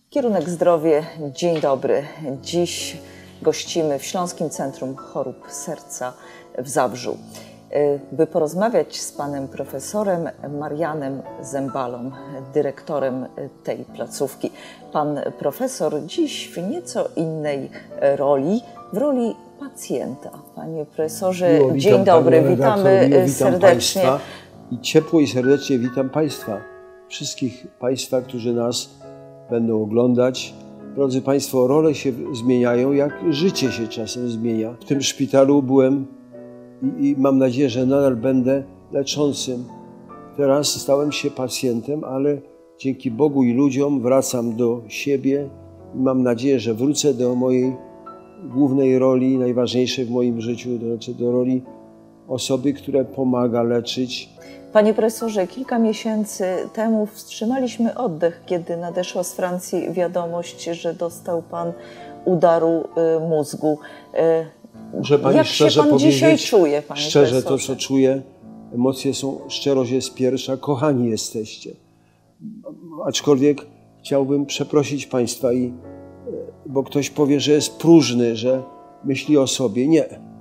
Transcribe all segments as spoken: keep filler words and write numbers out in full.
Kierunek zdrowie, dzień dobry. Dziś gościmy w Śląskim Centrum Chorób Serca w Zabrzu, by porozmawiać z panem profesorem Marianem Zembalą, dyrektorem tej placówki. Pan profesor dziś w nieco innej roli, w roli pacjenta. Panie profesorze, miło, dzień witam, dobry, witamy miło, witam serdecznie. Państwa i ciepło i serdecznie witam Państwa, wszystkich Państwa, którzy nas będą oglądać. Drodzy Państwo, role się zmieniają, jak życie się czasem zmienia. W tym szpitalu byłem i, i mam nadzieję, że nadal będę leczącym. Teraz stałem się pacjentem, ale dzięki Bogu i ludziom wracam do siebie i mam nadzieję, że wrócę do mojej głównej roli, najważniejszej w moim życiu, to znaczy do roli osoby, która pomaga leczyć. Panie profesorze, kilka miesięcy temu wstrzymaliśmy oddech, kiedy nadeszła z Francji wiadomość, że dostał pan udaru y, mózgu. Y, Muszę Pani Jak szczerze się pan powiedzieć, dzisiaj czuje, panie szczerze profesorze? to, co czuję, emocje są, szczerość jest pierwsza, kochani jesteście. Aczkolwiek chciałbym przeprosić Państwa, i, bo ktoś powie, że jest próżny, że myśli o sobie. Nie.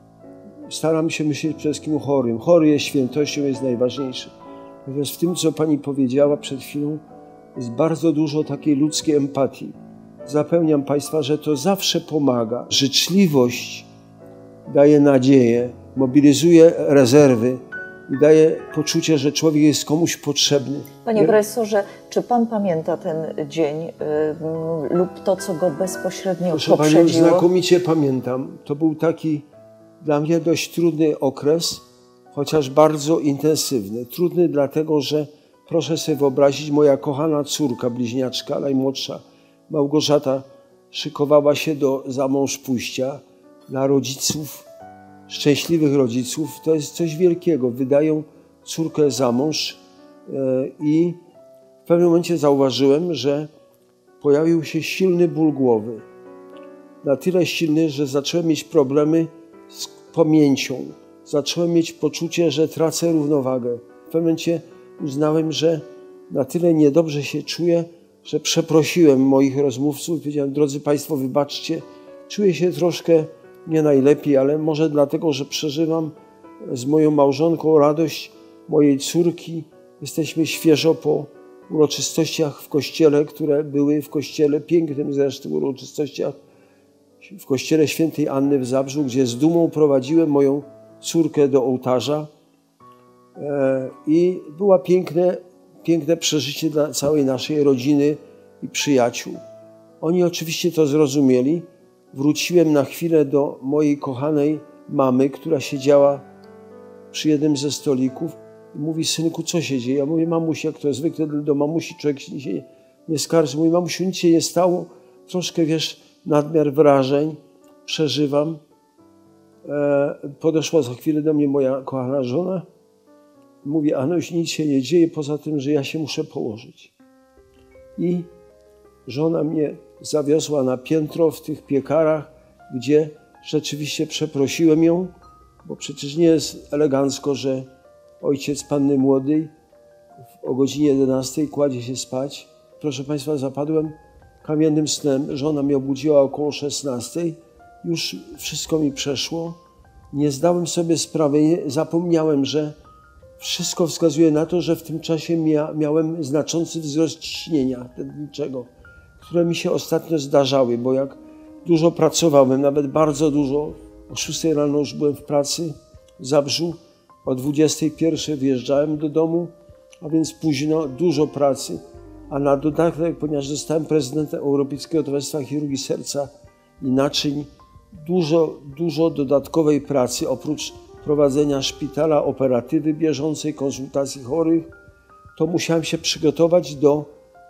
Staram się myśleć przede wszystkim o chorym. Chory jest świętością, jest najważniejszy. Natomiast w tym, co Pani powiedziała przed chwilą, jest bardzo dużo takiej ludzkiej empatii. Zapewniam Państwa, że to zawsze pomaga. Życzliwość daje nadzieję, mobilizuje rezerwy i daje poczucie, że człowiek jest komuś potrzebny. Panie profesorze, czy pan pamięta ten dzień y, lub to, co go bezpośrednio Proszę Panią, poprzedziło? znakomicie pamiętam. To był taki dla mnie dość trudny okres, chociaż bardzo intensywny. Trudny dlatego, że proszę sobie wyobrazić, moja kochana córka, bliźniaczka, najmłodsza, Małgorzata, szykowała się do zamąż pójścia dla rodziców, szczęśliwych rodziców. To jest coś wielkiego. Wydają córkę za mąż i w pewnym momencie zauważyłem, że pojawił się silny ból głowy. Na tyle silny, że zacząłem mieć problemy z pamięcią. Zacząłem mieć poczucie, że tracę równowagę. W pewnym momencie uznałem, że na tyle niedobrze się czuję, że przeprosiłem moich rozmówców. Powiedziałem: drodzy Państwo, wybaczcie, czuję się troszkę nie najlepiej, ale może dlatego, że przeżywam z moją małżonką radość mojej córki. Jesteśmy świeżo po uroczystościach w kościele, które były w kościele, pięknym zresztą uroczystościach, w kościele świętej Anny w Zabrzu, gdzie z dumą prowadziłem moją córkę do ołtarza. I było piękne, piękne przeżycie dla całej naszej rodziny i przyjaciół. Oni oczywiście to zrozumieli. Wróciłem na chwilę do mojej kochanej mamy, która siedziała przy jednym ze stolików i mówi: synku, co się dzieje? Ja mówię: mamuś, jak to zwykle do mamusi człowiek się nie, nie skarży. Mówi: mamusiu, nic się nie stało. Troszkę, wiesz, nadmiar wrażeń przeżywam. E, podeszła za chwilę do mnie moja kochana żona. Mówi: Anuś, nic się nie dzieje, poza tym, że ja się muszę położyć. I żona mnie zawiozła na piętro w tych piekarach, gdzie rzeczywiście przeprosiłem ją, bo przecież nie jest elegancko, że ojciec panny młodej o godzinie jedenastej kładzie się spać. Proszę Państwa, zapadłem kamiennym snem. Żona mnie obudziła około szesnastej. Już wszystko mi przeszło. Nie zdałem sobie sprawy, zapomniałem, że wszystko wskazuje na to, że w tym czasie mia miałem znaczący wzrost ciśnienia tętniczego, które mi się ostatnio zdarzały, bo jak dużo pracowałem, nawet bardzo dużo, o szóstej rano już byłem w pracy w Zabrzu, o dwudziestej pierwszej wyjeżdżałem do domu, a więc późno, dużo pracy. A na dodatek, ponieważ zostałem prezydentem Europejskiego Towarzystwa Chirurgii Serca i Naczyń, dużo, dużo dodatkowej pracy, oprócz prowadzenia szpitala, operatywy bieżącej, konsultacji chorych, to musiałem się przygotować do,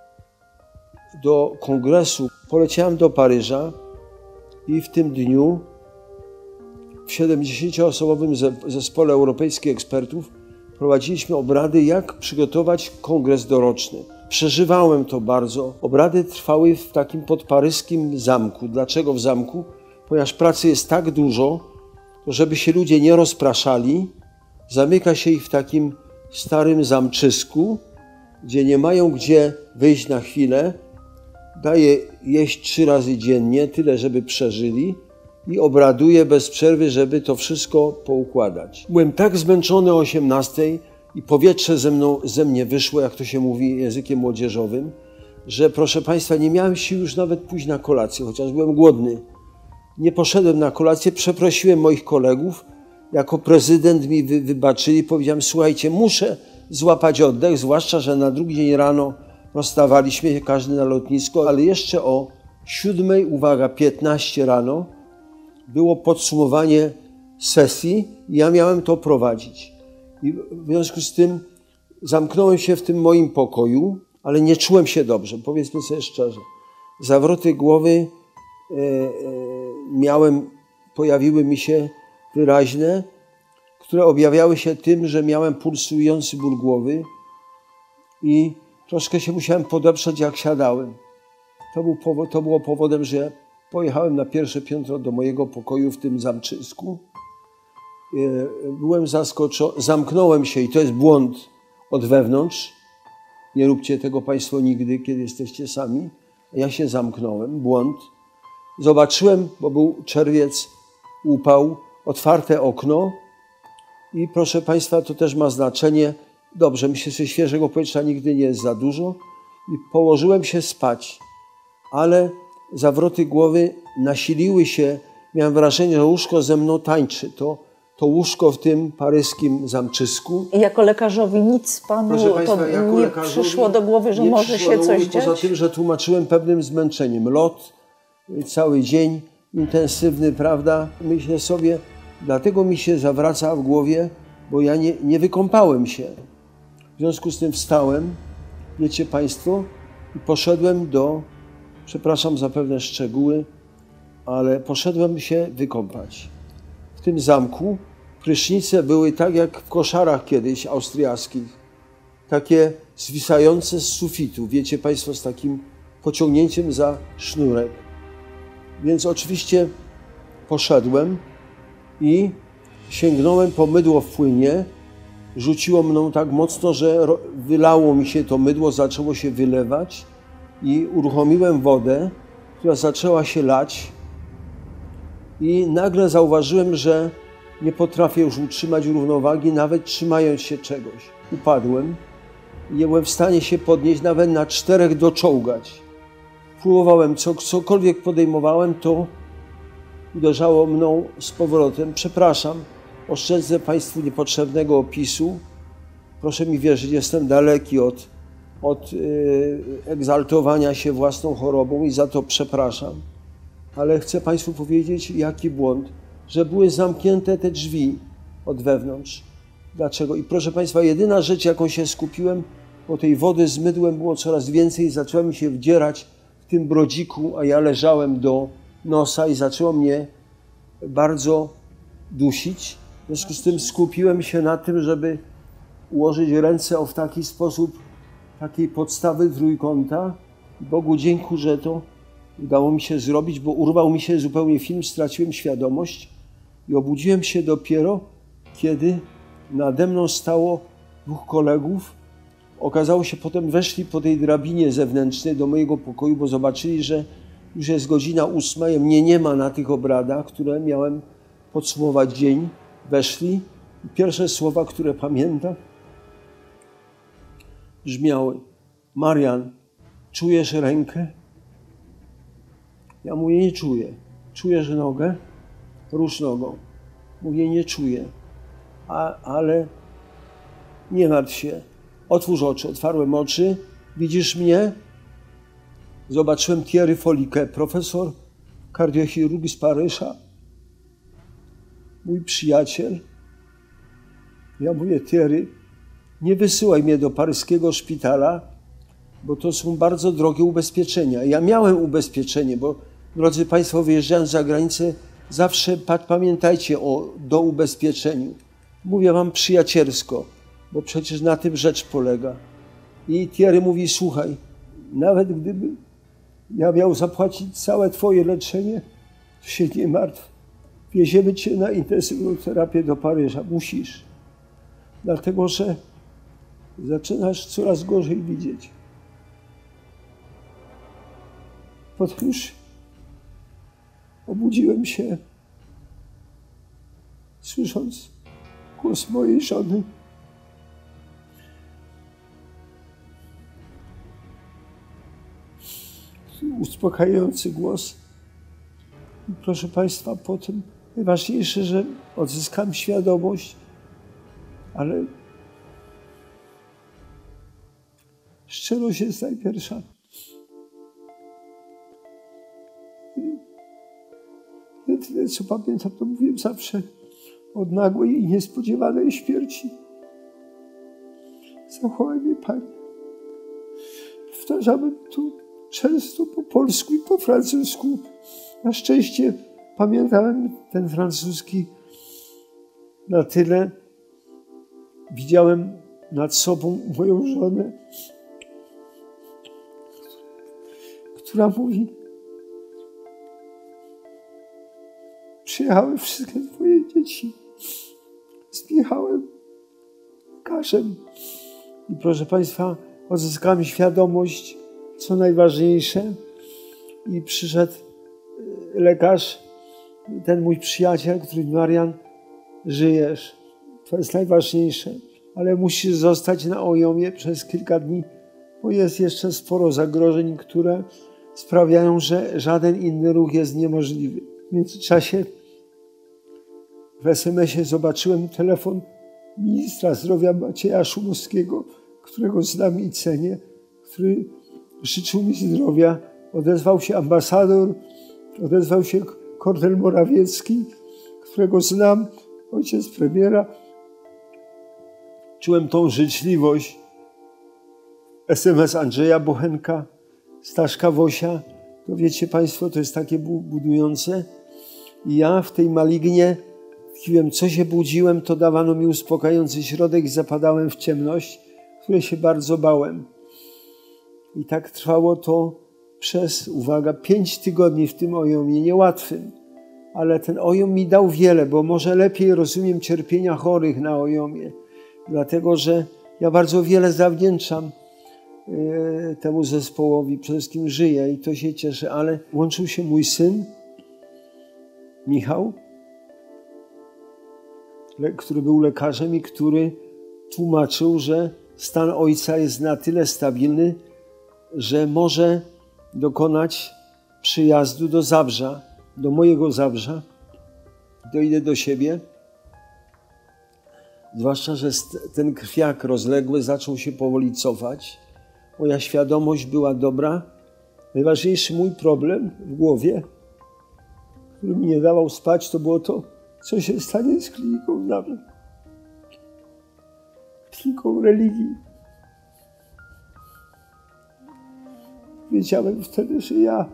do kongresu. Poleciałem do Paryża i w tym dniu w siedemdziesięcioosobowym zespole europejskich ekspertów prowadziliśmy obrady, jak przygotować kongres doroczny. Przeżywałem to bardzo. Obrady trwały w takim podparyskim zamku. Dlaczego w zamku? Ponieważ pracy jest tak dużo, żeby się ludzie nie rozpraszali, zamyka się ich w takim starym zamczysku, gdzie nie mają gdzie wyjść na chwilę daję jeść trzy razy dziennie, tyle żeby przeżyli i obraduję bez przerwy, żeby to wszystko poukładać. Byłem tak zmęczony o osiemnastej i powietrze ze mną, ze mnie wyszło, jak to się mówi językiem młodzieżowym, że proszę Państwa, nie miałem sił już nawet pójść na kolację, chociaż byłem głodny. Nie poszedłem na kolację, przeprosiłem moich kolegów, jako prezydent mi wy, wybaczyli, powiedziałem, słuchajcie, muszę złapać oddech, zwłaszcza, że na drugi dzień rano rozstawaliśmy się każdy na lotnisko, ale jeszcze o siódmej, uwaga, piętnaście rano było podsumowanie sesji i ja miałem to prowadzić. I w związku z tym zamknąłem się w tym moim pokoju, ale nie czułem się dobrze, powiedzmy sobie szczerze. Zawroty głowy e, e, miałem, pojawiły mi się wyraźne, które objawiały się tym, że miałem pulsujący ból głowy i troszkę się musiałem podeprzeć, jak siadałem. To, był powód, to było powodem, że pojechałem na pierwsze piętro do mojego pokoju w tym zamczysku. Byłem zaskoczony, zamknąłem się i to jest błąd od wewnątrz. Nie róbcie tego Państwo nigdy, kiedy jesteście sami. Ja się zamknąłem, błąd. Zobaczyłem, bo był czerwiec, upał, otwarte okno i proszę Państwa, to też ma znaczenie. Dobrze, myślę, że świeżego powietrza nigdy nie jest za dużo i położyłem się spać, ale zawroty głowy nasiliły się. Miałem wrażenie, że łóżko ze mną tańczy. To, to łóżko w tym paryskim zamczysku. I jako lekarzowi nic Panu Państwa, to nie przyszło do głowy, że może się coś dziać? Poza tym, że tłumaczyłem pewnym zmęczeniem. Lot, cały dzień intensywny, prawda? Myślę sobie, dlatego mi się zawraca w głowie, bo ja nie, nie wykąpałem się. W związku z tym wstałem, wiecie Państwo, i poszedłem do, przepraszam za pewne szczegóły, ale poszedłem się wykąpać. W tym zamku prysznice były tak jak w koszarach kiedyś austriackich, takie zwisające z sufitu, wiecie Państwo, z takim pociągnięciem za sznurek. Więc oczywiście poszedłem i sięgnąłem po mydło w płynie. Rzuciło mną tak mocno, że wylało mi się to mydło, zaczęło się wylewać i uruchomiłem wodę, która zaczęła się lać i nagle zauważyłem, że nie potrafię już utrzymać równowagi, nawet trzymając się czegoś. Upadłem i nie byłem w stanie się podnieść, nawet na czterech doczołgać. Próbowałem, co, cokolwiek podejmowałem, to uderzało mną z powrotem. Przepraszam, oszczędzę Państwu niepotrzebnego opisu. Proszę mi wierzyć, jestem daleki od, od yy, egzaltowania się własną chorobą i za to przepraszam. Ale chcę Państwu powiedzieć, jaki błąd, że były zamknięte te drzwi od wewnątrz. Dlaczego? I proszę Państwa, jedyna rzecz, jaką się skupiłem, bo tej wody z mydłem było coraz więcej, zacząłem się wdzierać w tym brodziku, a ja leżałem do nosa i zaczęło mnie bardzo dusić. W związku z tym skupiłem się na tym, żeby ułożyć ręce w taki sposób, takiej podstawy trójkąta. Bogu dziękuję, że to udało mi się zrobić, bo urwał mi się zupełnie film, straciłem świadomość i obudziłem się dopiero, kiedy nade mną stało dwóch kolegów. Okazało się, potem weszli po tej drabinie zewnętrznej do mojego pokoju, bo zobaczyli, że już jest godzina ósma, i mnie nie ma na tych obradach, które miałem podsumować dzień. Weszli i pierwsze słowa, które pamiętam, brzmiały: Marian, czujesz rękę? Ja mówię, nie czuję. Czujesz nogę? Rusz nogą. Mówię, nie czuję. A, ale nie martw się. Otwórz oczy. Otwarłem oczy. Widzisz mnie? Zobaczyłem Thierry Folikę, profesor kardiochirurgii z Paryża. Mój przyjaciel. Ja mówię, Thierry, nie wysyłaj mnie do paryskiego szpitala, bo to są bardzo drogie ubezpieczenia. Ja miałem ubezpieczenie, bo drodzy Państwo, wyjeżdżając za granicę, zawsze pamiętajcie o doubezpieczeniu. Mówię Wam przyjacielsko, bo przecież na tym rzecz polega. I Thierry mówi, słuchaj, nawet gdyby ja miał zapłacić całe Twoje leczenie, to się nie martw. Wieziemy Cię na intensywną terapię do Paryża. Musisz. Dlatego, że zaczynasz coraz gorzej widzieć. Potem już obudziłem się, słysząc głos mojej żony. Uspokajający głos. I proszę Państwa, potem najważniejsze, że odzyskałem świadomość, ale szczerość jest najpierwsza. Jedyne, co pamiętam, to mówiłem zawsze od nagłej i niespodziewanej śmierci. Zachowaj mnie, Panie. Powtarzałem to często po polsku i po francusku. Na szczęście pamiętałem ten francuski na tyle. Widziałem nad sobą moją żonę, która mówi: przyjechały wszystkie twoje dzieci z Michałem, Łukaszem. I proszę Państwa, odzyskałem świadomość, co najważniejsze, i przyszedł lekarz, ten mój przyjaciel, który mówi: Marian, żyjesz, to jest najważniejsze, ale musisz zostać na ojomie przez kilka dni, bo jest jeszcze sporo zagrożeń, które sprawiają, że żaden inny ruch jest niemożliwy. W międzyczasie w es em esie zobaczyłem telefon ministra zdrowia Macieja Szumowskiego, którego znam i cenię, który życzył mi zdrowia. Odezwał się ambasador, odezwał się Kornel Morawiecki, którego znam, ojciec premiera. Czułem tą życzliwość. es em es Andrzeja Bochenka, Staszka Wosia. To wiecie Państwo, to jest takie budujące. I ja w tej malignie tkwiłem, co się budziłem, to dawano mi uspokajający środek i zapadałem w ciemność, której się bardzo bałem. I tak trwało to przez, uwaga, pięć tygodni w tym ojomie, niełatwym. Ale ten ojom mi dał wiele, bo może lepiej rozumiem cierpienia chorych na ojomie. Dlatego, że ja bardzo wiele zawdzięczam e, temu zespołowi, przede wszystkim żyję i to się cieszę, ale łączył się mój syn, Michał, le, który był lekarzem i który tłumaczył, że stan ojca jest na tyle stabilny, że może dokonać przyjazdu do Zabrza, do mojego Zabrza. Dojdę do siebie. Zwłaszcza, że ten krwiak rozległy zaczął się powoli cofać. Moja świadomość była dobra. Najważniejszy mój problem w głowie, który mi nie dawał spać, to było to, co się stanie z kliniką Zabrze. Kliniką religii. Wiedziałem wtedy, że ja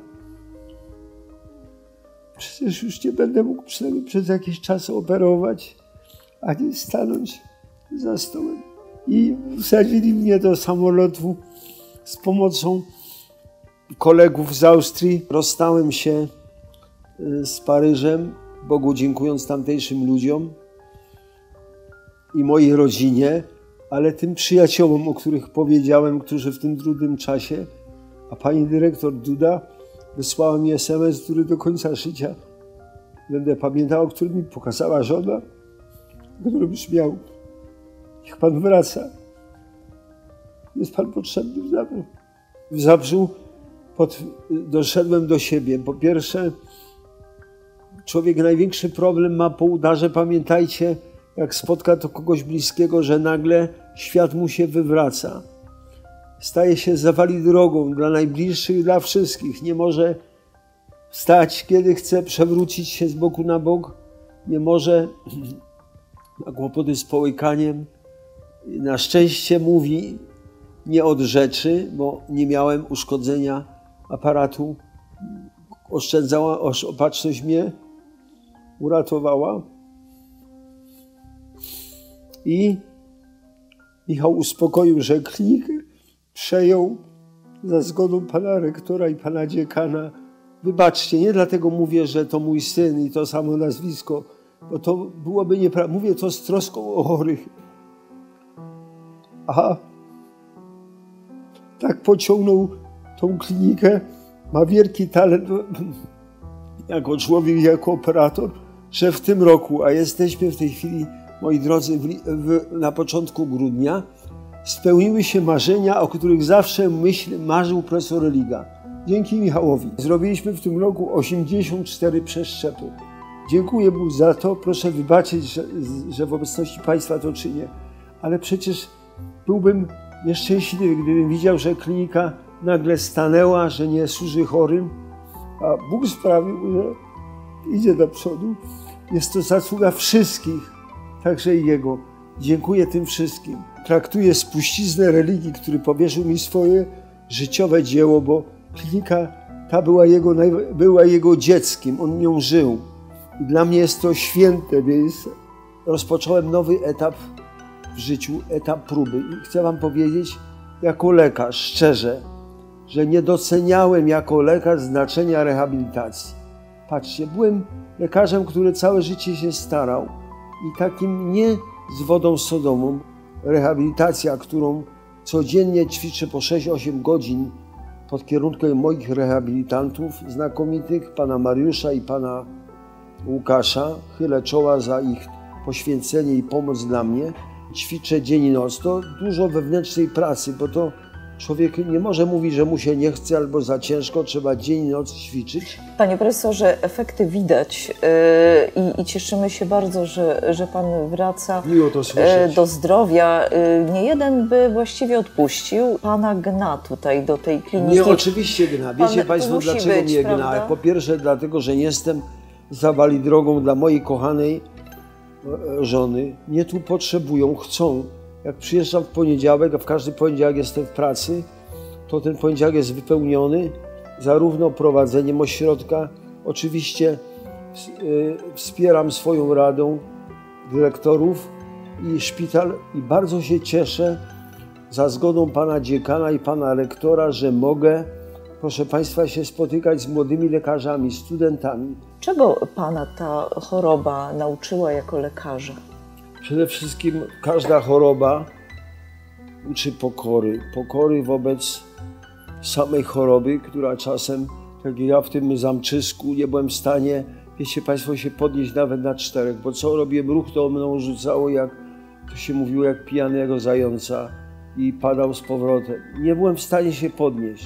przecież już nie będę mógł przynajmniej przez jakiś czas operować, ani stanąć za stołem. I wsadzili mnie do samolotu z pomocą kolegów z Austrii. Rozstałem się z Paryżem, Bogu dziękując tamtejszym ludziom i mojej rodzinie, ale tym przyjaciołom, o których powiedziałem, którzy w tym trudnym czasie, a pani dyrektor Duda wysłała mi es em es, który do końca życia będę pamiętał, który mi pokazała żona, który brzmiał: niech pan wraca. Jest pan potrzebny w Zabrzu. W Zabrzu pod, doszedłem do siebie. Po pierwsze, człowiek największy problem ma po udarze. Pamiętajcie, jak spotka to kogoś bliskiego, że nagle świat mu się wywraca. Staje się zawali drogą dla najbliższych, dla wszystkich. Nie może wstać, kiedy chce, przewrócić się z boku na bok. Nie może, ma kłopoty z połykaniem. Na szczęście mówi nie od rzeczy, bo nie miałem uszkodzenia aparatu. Oszczędzała, opatrzność mnie uratowała. I Michał uspokoił, że klinikę przejął za zgodą pana rektora i pana dziekana. Wybaczcie, nie dlatego mówię, że to mój syn i to samo nazwisko, bo to byłoby nieprawda. Mówię to z troską o chorych. A tak pociągnął tą klinikę, ma wielki talent jako człowiek, jako operator, że w tym roku, a jesteśmy w tej chwili, moi drodzy, w, w, na początku grudnia, spełniły się marzenia, o których zawsze myśl, marzył profesor Religa. Dzięki Michałowi. Zrobiliśmy w tym roku osiemdziesiąt cztery przeszczepy. Dziękuję mu za to. Proszę wybaczyć, że, że w obecności Państwa to czynię. Ale przecież byłbym nieszczęśliwy, gdybym widział, że klinika nagle stanęła, że nie służy chorym, a Bóg sprawił, że idzie do przodu. Jest to zasługa wszystkich, także i Jego. Dziękuję tym wszystkim. Traktuję spuściznę religii, który powierzył mi swoje życiowe dzieło, bo klinika ta była jego, była jego dzieckiem, on nią żył. I dla mnie jest to święte, więc rozpocząłem nowy etap w życiu, etap próby. I chcę wam powiedzieć, jako lekarz, szczerze, że nie doceniałem jako lekarz znaczenia rehabilitacji. Patrzcie, byłem lekarzem, który całe życie się starał i takim nie z wodą sodomą. Rehabilitacja, którą codziennie ćwiczę po sześć osiem godzin pod kierunkiem moich rehabilitantów znakomitych, pana Mariusza i pana Łukasza. Chylę czoła za ich poświęcenie i pomoc dla mnie. Ćwiczę dzień i noc. To dużo wewnętrznej pracy, bo to człowiek nie może mówić, że mu się nie chce albo za ciężko, trzeba dzień i noc ćwiczyć. Panie profesorze, efekty widać yy, i, i cieszymy się bardzo, że, że Pan wraca Miło to słyszeć. do zdrowia. Yy, nie jeden by właściwie odpuścił. Pana gna tutaj do tej kliniki. Nie, oczywiście gna. Wiecie Pan Państwo, musi dlaczego być, mnie prawda? gna? Po pierwsze dlatego, że nie jestem zawali drogą dla mojej kochanej żony. Mnie tu potrzebują, chcą. Jak przyjeżdżam w poniedziałek, a w każdy poniedziałek jestem w pracy, to ten poniedziałek jest wypełniony zarówno prowadzeniem ośrodka, oczywiście wspieram swoją radą dyrektorów i szpital i bardzo się cieszę za zgodą pana dziekana i pana rektora, że mogę, proszę Państwa, się spotykać z młodymi lekarzami, studentami. Czego Pana ta choroba nauczyła jako lekarza? Przede wszystkim każda choroba uczy pokory. Pokory wobec samej choroby, która czasem, tak jak ja w tym zamczysku, nie byłem w stanie, wiecie Państwo, się podnieść nawet na czterech, bo co robiłem ruch, to mną rzucało, jak to się mówiło, jak pijanego zająca i padał z powrotem. Nie byłem w stanie się podnieść.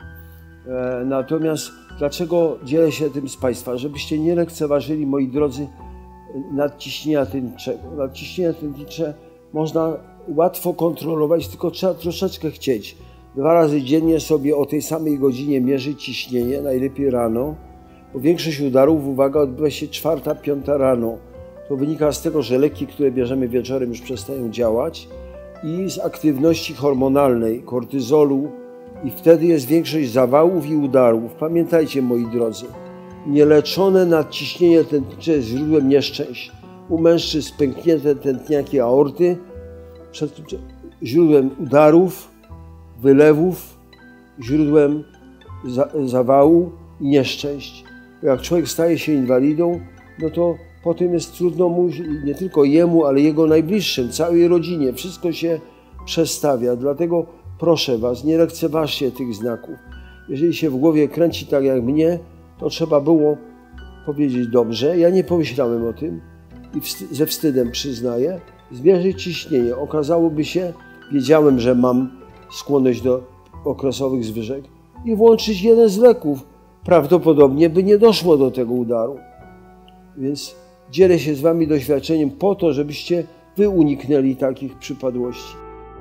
E, natomiast dlaczego dzielę się tym z Państwa? Żebyście nie lekceważyli, moi drodzy, nadciśnienia tętniczego. Nadciśnienie tętnicze można łatwo kontrolować, tylko trzeba troszeczkę chcieć. Dwa razy dziennie sobie o tej samej godzinie mierzyć ciśnienie, najlepiej rano, bo większość udarów, uwaga, odbywa się czwarta, piąta rano. To wynika z tego, że leki, które bierzemy wieczorem, już przestają działać i z aktywności hormonalnej, kortyzolu i wtedy jest większość zawałów i udarów. Pamiętajcie, moi drodzy, nieleczone nadciśnienie tętnicze jest źródłem nieszczęść. U mężczyzn pęknięte tętniaki aorty, przed źródłem udarów, wylewów, źródłem za, zawału i nieszczęść. Bo jak człowiek staje się inwalidą, no to potem jest trudno mu, nie tylko jemu, ale jego najbliższym, całej rodzinie. Wszystko się przestawia. Dlatego proszę Was, nie lekceważcie tych znaków. Jeżeli się w głowie kręci tak jak mnie, to trzeba było powiedzieć dobrze. Ja nie pomyślałem o tym i wst- ze wstydem przyznaję. Zmierzyć ciśnienie. Okazałoby się, wiedziałem, że mam skłonność do okresowych zwyżek i włączyć jeden z leków. Prawdopodobnie by nie doszło do tego udaru. Więc dzielę się z Wami doświadczeniem po to, żebyście Wy uniknęli takich przypadłości.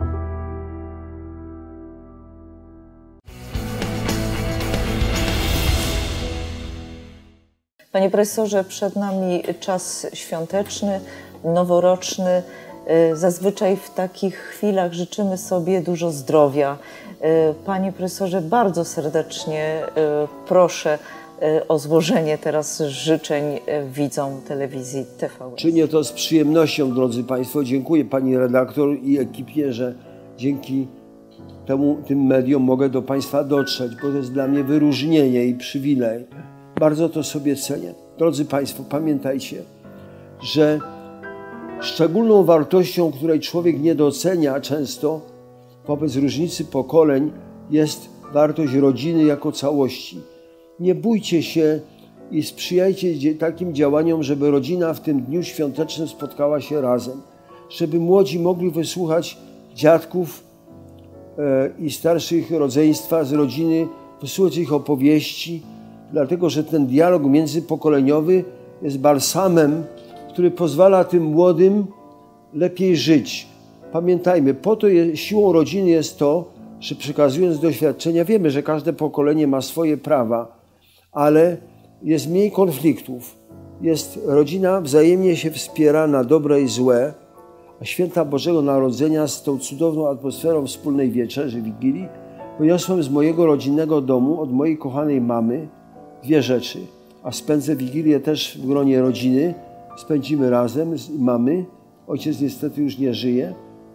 Panie profesorze, przed nami czas świąteczny, noworoczny. Zazwyczaj w takich chwilach życzymy sobie dużo zdrowia. Panie profesorze, bardzo serdecznie proszę o złożenie teraz życzeń widzom telewizji T V S. Czynię to z przyjemnością, drodzy Państwo. Dziękuję Pani redaktor i ekipie, że dzięki temu, tym mediom mogę do Państwa dotrzeć, bo to jest dla mnie wyróżnienie i przywilej. Bardzo to sobie cenię. Drodzy Państwo, pamiętajcie, że szczególną wartością, której człowiek nie docenia często wobec różnicy pokoleń, jest wartość rodziny jako całości. Nie bójcie się i sprzyjajcie takim działaniom, żeby rodzina w tym dniu świątecznym spotkała się razem. Żeby młodzi mogli wysłuchać dziadków i starszych rodzeństwa z rodziny, wysłuchać ich opowieści, dlatego że ten dialog międzypokoleniowy jest balsamem, który pozwala tym młodym lepiej żyć. Pamiętajmy, po to jest, siłą rodziny jest to, że przekazując doświadczenia, wiemy, że każde pokolenie ma swoje prawa, ale jest mniej konfliktów. Jest rodzina wzajemnie się wspiera na dobre i złe, a święta Bożego Narodzenia z tą cudowną atmosferą wspólnej wieczerzy, Wigilii, poniosłem z mojego rodzinnego domu od mojej kochanej mamy dwie rzeczy. A spędzę Wigilię też w gronie rodziny, spędzimy razem z mamy. Ojciec niestety już nie żyje.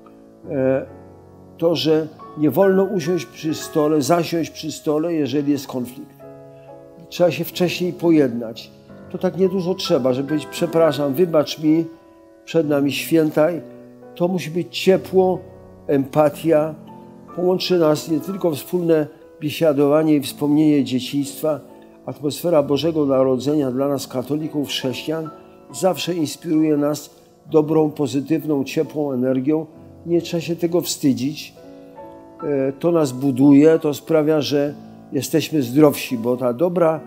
To, że nie wolno usiąść przy stole, zasiąść przy stole, jeżeli jest konflikt. Trzeba się wcześniej pojednać. To tak niedużo trzeba, żeby powiedzieć: przepraszam, wybacz mi, przed nami święta. To musi być ciepło, empatia. Połączy nas nie tylko wspólne biesiadowanie i wspomnienie dzieciństwa. Atmosfera Bożego Narodzenia dla nas, katolików, chrześcijan, zawsze inspiruje nas dobrą, pozytywną, ciepłą energią. Nie trzeba się tego wstydzić. To nas buduje, to sprawia, że jesteśmy zdrowsi, bo ta dobra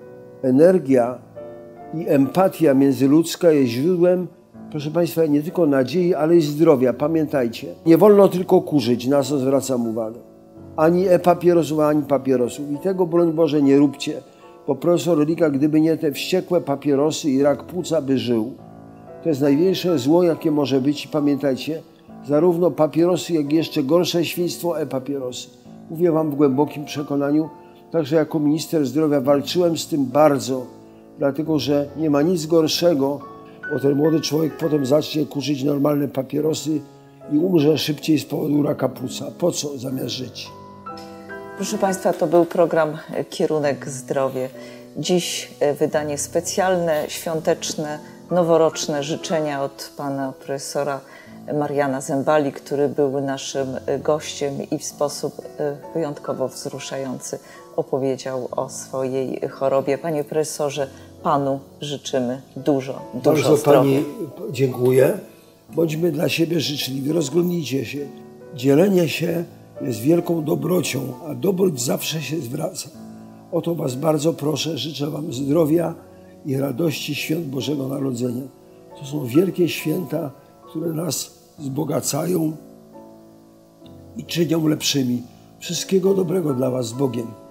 energia i empatia międzyludzka jest źródłem, proszę Państwa, nie tylko nadziei, ale i zdrowia. Pamiętajcie, nie wolno tylko kurzyć, na co zwracam uwagę. Ani e-papierosów, ani papierosów. I tego, broń Boże, nie róbcie. Bo profesor Rika, gdyby nie te wściekłe papierosy i rak płuca, by żył. To jest największe zło, jakie może być. I pamiętajcie, zarówno papierosy, jak i jeszcze gorsze świństwo e-papierosy. Mówię Wam w głębokim przekonaniu, także jako minister zdrowia walczyłem z tym bardzo, dlatego że nie ma nic gorszego, bo ten młody człowiek potem zacznie kurzyć normalne papierosy i umrze szybciej z powodu raka płuca. Po co zamiast żyć? Proszę Państwa, to był program Kierunek Zdrowie. Dziś wydanie specjalne, świąteczne, noworoczne życzenia od pana profesora Mariana Zembali, który był naszym gościem i w sposób wyjątkowo wzruszający opowiedział o swojej chorobie. Panie profesorze, panu życzymy dużo, dużo Bardzo zdrowia. Pani dziękuję. Bądźmy dla siebie życzliwi, rozglądnijcie się. Dzielenie się jest wielką dobrocią, a dobroć zawsze się zwraca. O to Was bardzo proszę, życzę Wam zdrowia i radości świąt Bożego Narodzenia. To są wielkie święta, które nas wzbogacają i czynią lepszymi. Wszystkiego dobrego dla Was z Bogiem.